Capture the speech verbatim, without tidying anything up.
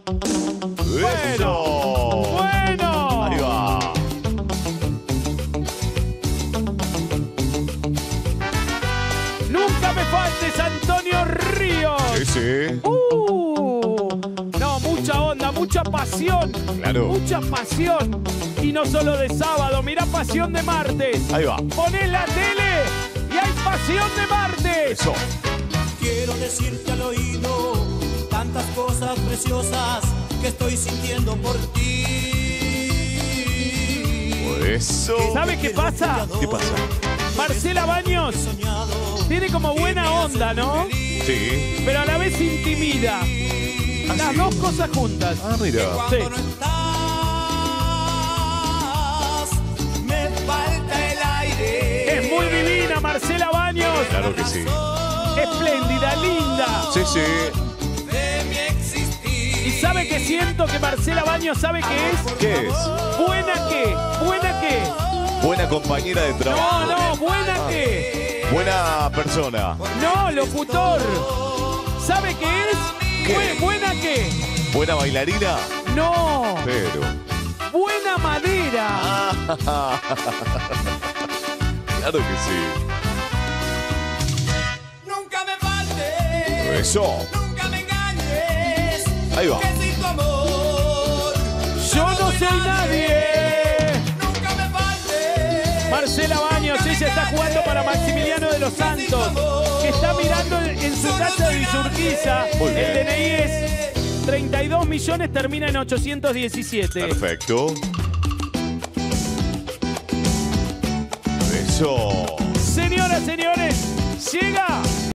Bueno. Bueno. Ahí va. Nunca me faltes, Antonio Ríos. Sí, sí. Uh, no, mucha onda, mucha pasión. Claro. Mucha pasión. Y no solo de sábado, mirá Pasión de Martes. Ahí va. Ponés la tele y hay Pasión de Martes. Eso. Quiero decirte al oído tantas cosas preciosas que estoy sintiendo por ti. Eso. ¿Sabe qué pasa? ¿Qué pasa? Marcela Baños tiene como buena onda, ¿no? Sí. Pero a la vez intimida. ¿Ah, Las sí? dos cosas juntas. Ah, mira. Sí. Cuando no estás, me falta el aire. Es muy divina Marcela Baños. Claro que sí. Espléndida, linda. Sí, sí. De mi existir. ¿Y sabe que siento que Marcela Baños sabe qué es? ¿Qué es? ¿Buena qué? ¿Buena qué? Buena compañera de No, trabajo. no, ¿buena qué? Buena persona. No, locutor. ¿Sabe qué es? ¿Qué? Bu- ¿Buena qué? Buena bailarina. No. Pero. Buena madera. Ah, claro que sí. Nunca me faltes. Eso. Nunca me engañes. Ahí va. Que sin tu amor Yo no soy nadie. nunca me faltes. Marcela Baños, ella está jugando para Maximiliano de los Santos, que está mirando en su casa de Villurquiza. Muy El bien. D N I es treinta y dos millones, termina en ochocientos diecisiete. Perfecto. Eso. Señoras, señores, llega